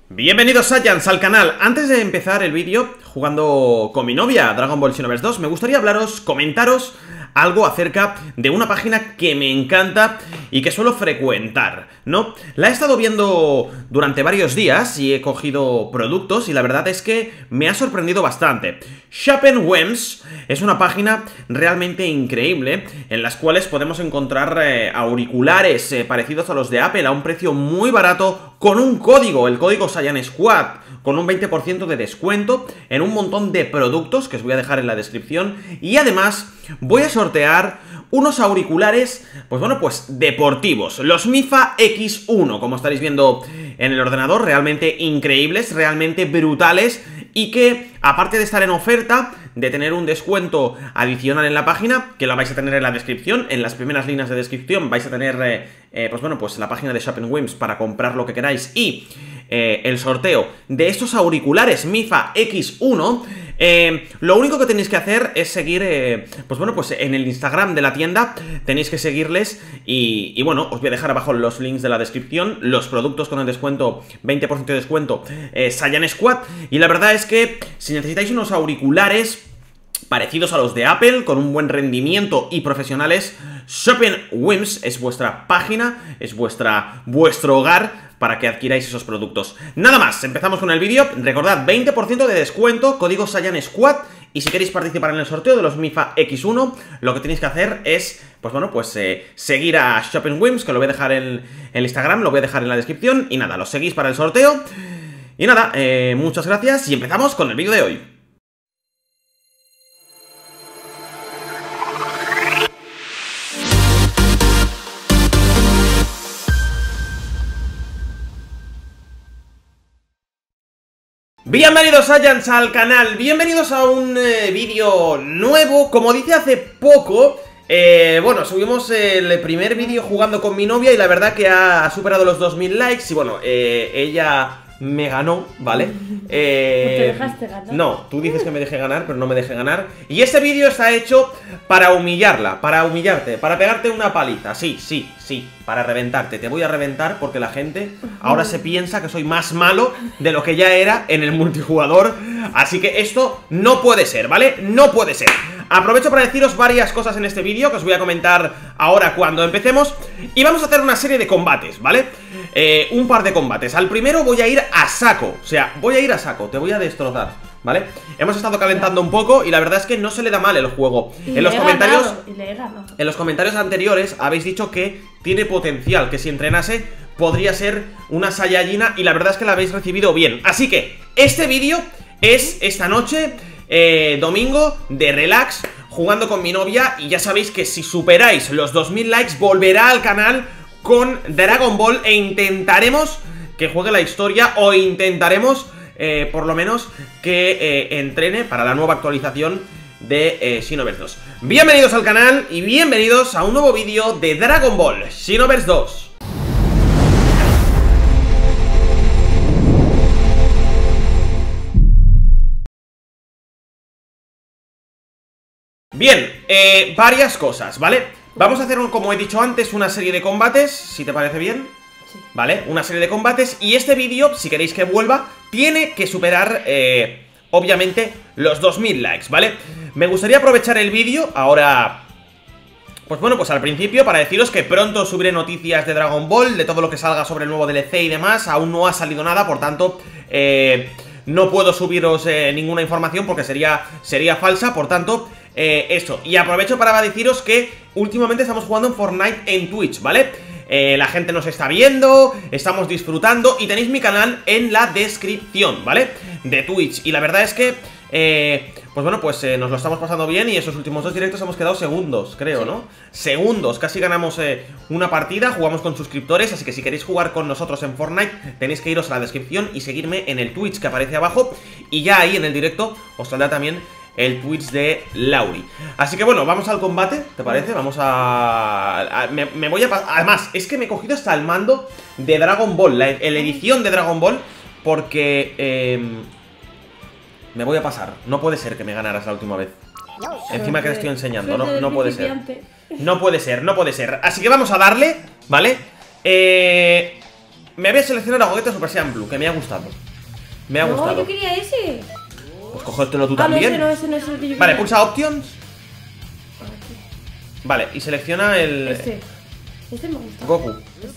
Bienvenidos Saiyans al canal. Antes de empezar el vídeo jugando con mi novia Dragon Ball Xenoverse 2, me gustaría comentaros algo acerca de una página que me encanta y que suelo frecuentar, ¿no? La he estado viendo durante varios días y he cogido productos y la verdad es que me ha sorprendido bastante. Shop&Wems es una página realmente increíble en las cuales podemos encontrar auriculares parecidos a los de Apple a un precio muy barato con un código, el código Saiyan Squad, con un 20% de descuento en un montón de productos que os voy a dejar en la descripción. Y además voy a sortear unos auriculares, pues deportivos, los Mifa X1, como estaréis viendo en el ordenador, realmente increíbles, realmente brutales, y que, aparte de estar en oferta, de tener un descuento adicional en la página, que lo vais a tener en la descripción, en las primeras líneas de descripción vais a tener, la página de Shop&Wems para comprar lo que queráis, y el sorteo de estos auriculares Mifa X1. Lo único que tenéis que hacer es seguir, en el Instagram de la tienda tenéis que seguirles y bueno, os voy a dejar abajo los links de la descripción, los productos con el descuento, 20% de descuento, Saiyan Squad. Y la verdad es que si necesitáis unos auriculares parecidos a los de Apple, con un buen rendimiento y profesionales, Shop&Wems es vuestra página, es vuestro hogar para que adquiráis esos productos. Nada más, empezamos con el vídeo. Recordad, 20% de descuento, código Saiyan Squad. Y si queréis participar en el sorteo de los Mifa X1, lo que tenéis que hacer es, seguir a Shop&Wems, que lo voy a dejar en el Instagram, lo voy a dejar en la descripción. Y nada, los seguís para el sorteo. Y nada, muchas gracias y empezamos con el vídeo de hoy. Bienvenidos Saiyans al canal, bienvenidos a un vídeo nuevo. Como dice hace poco, subimos el primer vídeo jugando con mi novia y la verdad que ha superado los 2000 likes y bueno, ella me ganó, ¿vale? ¿Te dejaste ganar? No, tú dices que me dejé ganar, pero no me dejé ganar. Y este vídeo está hecho para humillarla, para humillarte, para pegarte una paliza. Sí, para reventarte. Te voy a reventar porque la gente ahora se piensa que soy más malo de lo que ya era en el multijugador. Así que esto no puede ser, ¿vale? No puede ser. Aprovecho para deciros varias cosas en este vídeo que os voy a comentar ahora cuando empecemos. Y vamos a hacer una serie de combates, ¿vale? Un par de combates. Al primero voy a ir a saco. O sea, voy a ir a saco, te voy a destrozar, ¿vale? Hemos estado calentando un poco y la verdad es que no se le da mal el juego. En los comentarios anteriores habéis dicho que tiene potencial, que si entrenase podría ser una Saiyajina y la verdad es que la habéis recibido bien. Así que este vídeo es esta noche, domingo, de relax, jugando con mi novia. Y ya sabéis que si superáis los 2000 likes volverá al canal con Dragon Ball e intentaremos que juegue la historia, o intentaremos por lo menos que entrene para la nueva actualización de Xenoverse 2. Bienvenidos al canal y bienvenidos a un nuevo vídeo de Dragon Ball Xenoverse 2. Bien, varias cosas, ¿vale? Vamos a hacer, como he dicho antes, una serie de combates, si te parece bien. Sí. ¿Vale? Una serie de combates. Y este vídeo, si queréis que vuelva, tiene que superar, obviamente, los 2000 likes, ¿vale? Me gustaría aprovechar el vídeo ahora, al principio, para deciros que pronto subiré noticias de Dragon Ball, de todo lo que salga sobre el nuevo DLC y demás. Aún no ha salido nada, por tanto, no puedo subiros ninguna información porque sería falsa, por tanto, eso. Y aprovecho para deciros que últimamente estamos jugando en Fortnite en Twitch, ¿vale? La gente nos está viendo, estamos disfrutando y tenéis mi canal en la descripción, ¿vale? De Twitch. Y la verdad es que, nos lo estamos pasando bien y esos últimos dos directos hemos quedado segundos, creo, ¿no? Segundos, casi ganamos una partida, jugamos con suscriptores, así que si queréis jugar con nosotros en Fortnite tenéis que iros a la descripción y seguirme en el Twitch que aparece abajo y ya ahí en el directo os saldrá también el Twitch de Lauri. Así que bueno, vamos al combate, ¿te parece? Vamos a... me voy a pasar... Además, es que me he cogido hasta el mando de Dragon Ball, la edición de Dragon Ball, porque... me voy a pasar. No puede ser que me ganaras la última vez. Encima que te estoy enseñando, no puede ser. No puede ser. Así que vamos a darle, ¿vale? me voy a seleccionar a Gogeta Super Saiyan Blue, que me ha gustado. Me ha No, gustado. yo quería ese. Pues cógetelo tú Ah, no, también. ese no es el que yo Vale, quería. pulsa Options. Aquí. Vale, y selecciona el Este me gusta. Goku.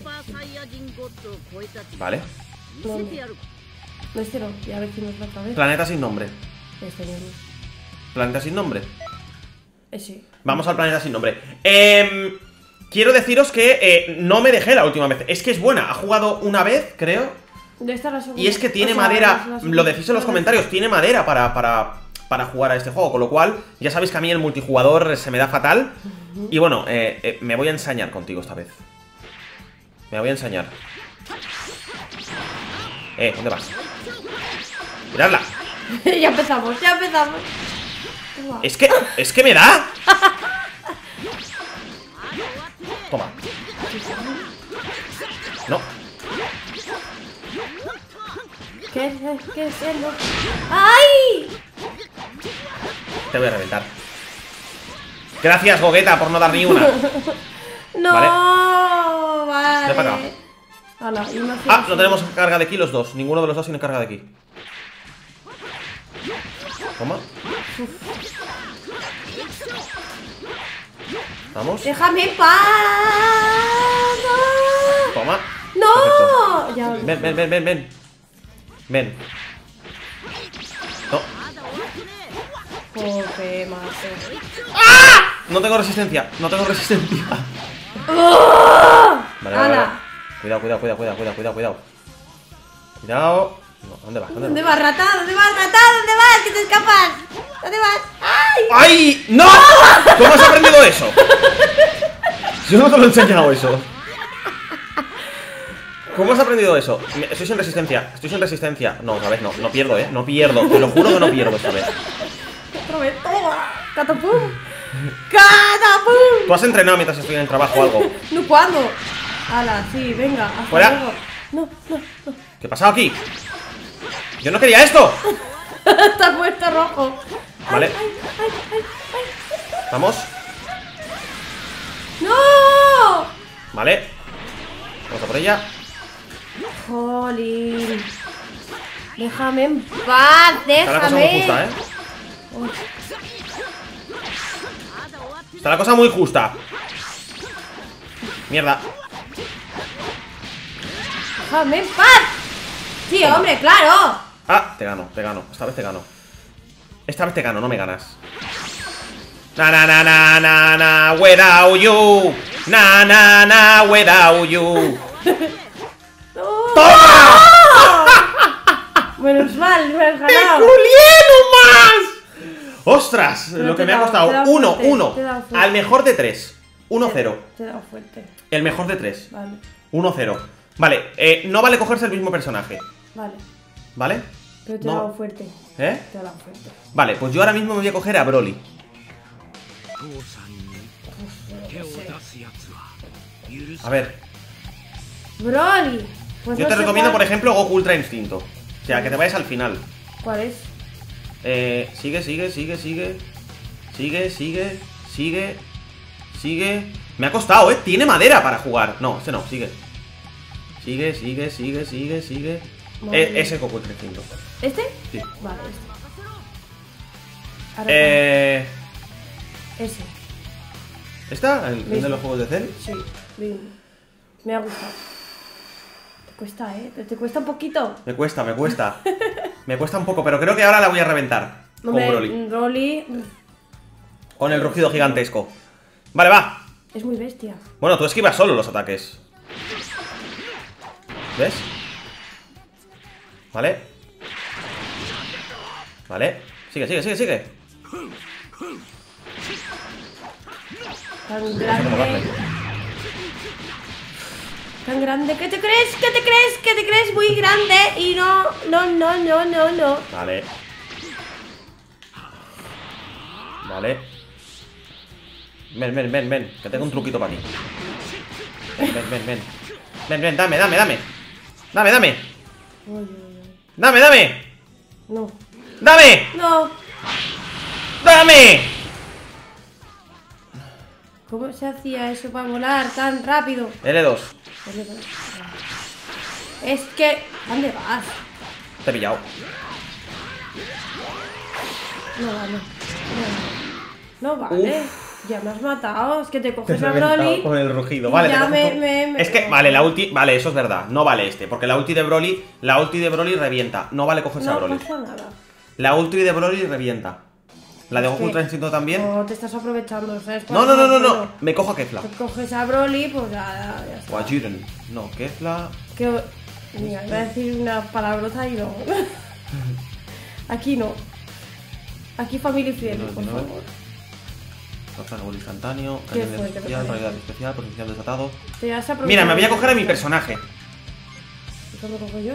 Vale. ¿Dónde? No, este no. Ya a ver quién nos va otra vez. Planeta sin nombre. Este no. Planeta sin nombre. Ese. Vamos al planeta sin nombre. Quiero deciros que no me dejé la última vez. Es que es buena. Ha jugado una vez, creo. De esta la segunda. Y es que tiene O sea, madera. la Lo decís en los comentarios. Tiene madera para jugar a este juego. Con lo cual, ya sabéis que a mí el multijugador se me da fatal. Y bueno, me voy a ensañar contigo esta vez. Me voy a ensañar. ¿Dónde vas? Miradla. Ya empezamos, ya empezamos. Toma. Es que me da. Toma. No. ¿Qué es eso? ¡Ay! Te voy a reventar. Gracias, Gogeta, por no dar ni una. No, vale. Ven para acá. Hala, y una Ah, no tenemos carga de ki los dos. Ninguno de los dos tiene carga de ki. Toma. Vamos. ¡Déjame en paz! Toma. ¡No! Perfecto. Ya. Ven. Ven. No. Joder, macho. No tengo resistencia. No tengo resistencia. ¡Oh! Vale. ¡Hala! Cuidado. Cuidado. No, ¿dónde vas? ¿Dónde vas, rata? ¿Dónde vas, rata? ¿Dónde vas? ¡Que te escapas! ¿Dónde vas? ¡Ay! ¡Ay! ¡No! ¿Cómo has aprendido eso? Yo no te lo he enseñado eso. ¿Cómo has aprendido eso? Estoy sin resistencia. No, otra vez no. No pierdo, No pierdo. Te lo juro que no pierdo esta vez. ¡Otra vez! ¡Toma! ¡Catapum! ¡Catapum! ¿Tú has entrenado mientras estoy en el trabajo o algo? ¿No cuándo? ¡Hala! Sí, venga. Hasta ¡Fuera! luego. No. ¿Qué ha pasado aquí? ¡Yo no quería esto! Está puesto rojo. Vale. Ay. Vamos. ¡No! Vale. Vamos a por ella. Jolín. Déjame en paz, Está la cosa muy déjame. justa, Uy, Está la cosa muy justa. Mierda. déjame en paz. Sí, hombre, claro. Ah, te gano. Esta vez te gano, no me ganas. Na, without you. Na, without you. No. ¡Toma! Menos mal, me has ¡Te ganado. culié nomás! ¡Ostras! Pero Lo que te me ha da- costado. te da 1, fuerte, 1. te da fuerte. Al mejor de 3. 1-0. Te he dado fuerte. El mejor de 3. Vale, 1-0. Vale, no vale cogerse el mismo personaje. vale. ¿Vale? Pero te he No. dado fuerte. ¿Eh? Te he dado fuerte. Vale, pues yo ahora mismo me voy a coger a Broly. A ver, Broly. Pues yo no te sé recomiendo, cuál- por ejemplo, Goku Ultra Instinto. O sea, que te vayas al final. ¿Cuál es? Sigue. Me ha costado, Tiene madera para jugar. No, este no, sigue. Sigue. Madre Ese Goku Ultra Instinto. ¿Este? Sí. Vale, este. Ahora, ese. ¿Está? ¿El de Mismo. los juegos de Cell? Sí, bien. Me ha gustado. Te cuesta, te cuesta un poquito. Me cuesta. Me cuesta un poco, pero creo que ahora la voy a reventar. Con Hombre, Broly. Broly Con el rugido gigantesco. Vale, va. es muy bestia. Bueno, tú esquivas solo los ataques. ¿Ves? Vale. Sigue. Tan grande. Tan grande. ¿Qué te crees? ¿Qué te crees? Muy grande. Y no. Vale. Ven. Que tengo un truquito para ti. Ven. Dame. Uy. Dame. No. ¡Dame! ¿Cómo se hacía eso para volar tan rápido? L2. Es que... ¿Dónde vas? Te he pillado. No vale. No vale. Ya me has matado. Es que te coges a Broly. Con el rugido. Vale, ya te cojo es que, vale, la ulti. Vale, eso es verdad. No vale este. Porque la ulti de Broly. La ulti de Broly revienta. No vale cogerse a Broly. No pasa nada. La ulti de Broly revienta. La de Goku Ultra Instinto también. No, te estás aprovechando, ¿sabes? No. Me cojo a Kefla. Te coges a Broly, pues ya está. O a Jiren. No, Kefla. Mira, voy a decir una palabrota y no. Aquí no. Aquí family friendly, por favor. Gol instantáneo, Qué cañón fuerte, especial, me realidad especial, potencial desatado. Te has aprovechado. Mira, me voy a coger a mi personaje. ¿Y cómo cojo yo?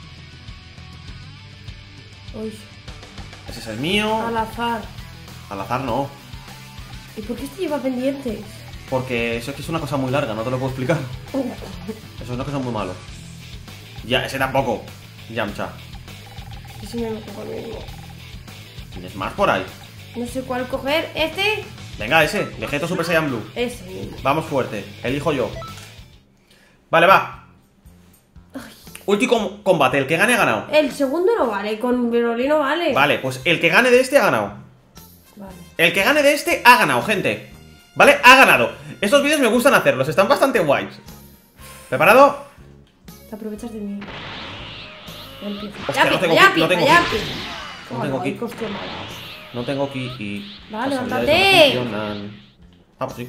Uy, Ese es el mío. al azar. Al azar no. ¿Y por qué este lleva pendientes? Porque eso es que es una cosa muy larga, no te lo puedo explicar. Eso es una cosa muy malo. Ya, ese tampoco. Yamcha. Y si me cojo el mismo. ¿Tienes más por ahí? No sé cuál coger. ¿Este? Venga, ese. Vegeto Super Saiyan Blue. Ese mismo. Vamos fuerte. Elijo yo. Vale, va. Último combate. El que gane ha ganado. El segundo no vale, con Broly no vale. Vale, pues el que gane de este ha ganado. Vale. El que gane de este ha ganado, gente. ¿Vale? Ha ganado. Estos vídeos me gustan hacerlos. Están bastante guays. ¿Preparado? Te aprovechas de mí. Ya empiezo. Hostia, Ya no tengo empieza, ki, no tengo ya ki. empieza. No tengo ki. Ay, qué hostia mala. No tengo ki y... Vale, las habilidades levántate. no funcionan. Ah, pues sí.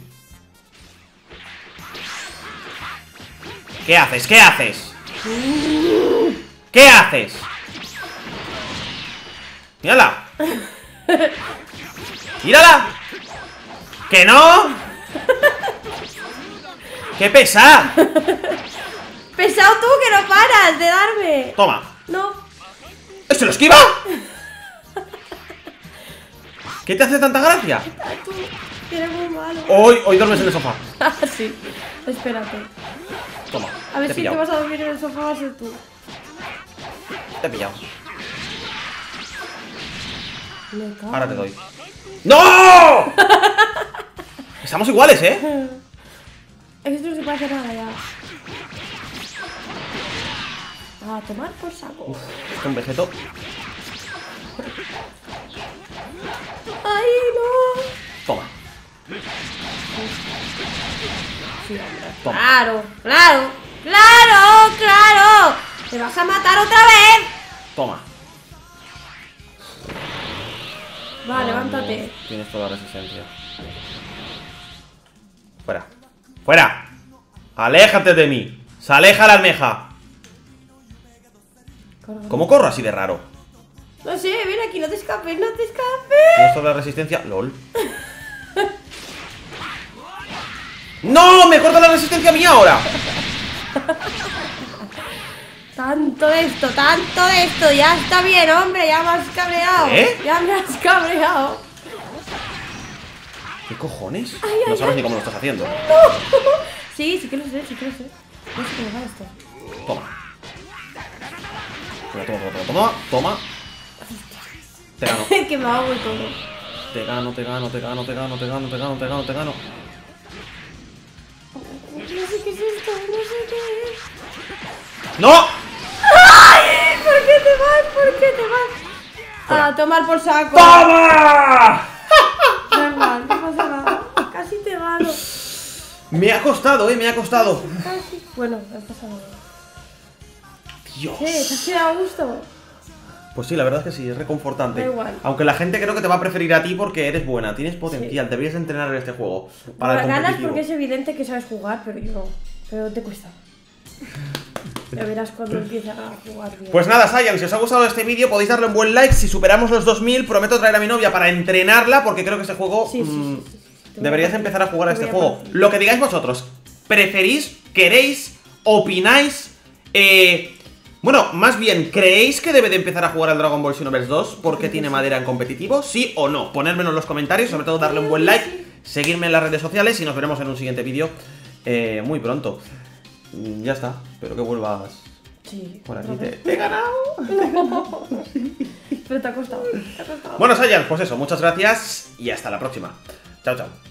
¿Qué haces? ¿Qué haces? ¿Qué haces? ¡Mírala! ¡Mírala! ¡Que no! ¡Qué pesa! Pesado tú que no paras de darme. Toma. No. ¿Se lo esquiva? ¿Qué te hace tanta gracia? Tú eres muy malo. Hoy duermes en el sofá. Ah, sí. Espérate. Toma. A ver Te he si te pillado. vas a dormir en el sofá, vas a ser tú. Te he pillado. Me cago. Ahora te doy. ¡No! Estamos iguales, ¿eh? Esto no se puede hacer nada ya. A tomar por saco. Es que un vegeto. ¡Ay, no! Toma. Sí, hombre. Toma. Claro, claro, claro, claro. ¡Te vas a matar otra vez! Toma. Va, levántate. Tienes toda la resistencia. Fuera. ¡Fuera! ¡Aléjate de mí! ¡Se aleja la almeja! Carga. ¿Cómo corro así de raro? No sé, ven aquí, no te escapes, no te escapes. Tienes toda la resistencia. ¡Lol! ¡No! ¡Me corta la resistencia mía ahora! Tanto de esto, ya está bien, hombre, ya me has cabreado. ¿Eh? Ya me has cabreado. ¿Qué cojones? Ay, No ay, sabes ay. ni cómo lo estás haciendo. Sí que lo sé, sí que lo sé. No sé cómo va esto. Toma. Toma. Te gano. Que me hago y todo. Te gano. No sé qué es esto, no sé qué es. ¡No! ¡Ay! ¿Por qué te vas? ¿Por qué te vas? A tomar por saco. ¡Toma! Da igual, no pasa nada. Casi te gano. Me ha costado, me ha costado. Casi. Bueno, no pasa nada. Dios. ¿Qué? ¿Te has quedado a gusto? Pues sí, la verdad es que sí, es reconfortante. Da igual. Aunque la gente creo que te va a preferir a ti porque eres buena, tienes potencial, deberías entrenar en este juego. Para el Ganas competitivo. porque es evidente que sabes jugar, pero yo no. Pero te cuesta. Ya verás cuando empiezas a jugar bien. Pues nada, Saiyan, si os ha gustado este vídeo podéis darle un buen like. Si superamos los 2000 prometo traer a mi novia para entrenarla porque creo que este juego Sí. Te voy deberías a empezar a jugar a te este voy juego. partir. Lo que digáis vosotros, ¿preferís, queréis, opináis? Bueno, más bien, ¿creéis que debe de empezar a jugar al Dragon Ball Xenoverse 2 porque tiene madera en competitivo? ¿Sí o no? Ponérmelo en los comentarios, sobre todo darle un buen like, seguirme en las redes sociales y nos veremos en un siguiente vídeo muy pronto. Ya está, espero que vuelvas Sí. por aquí. No, Te he ganado. pero te ha costado. Te ha costado. Bueno, Saiyan, pues eso, muchas gracias y hasta la próxima. Chao, chao.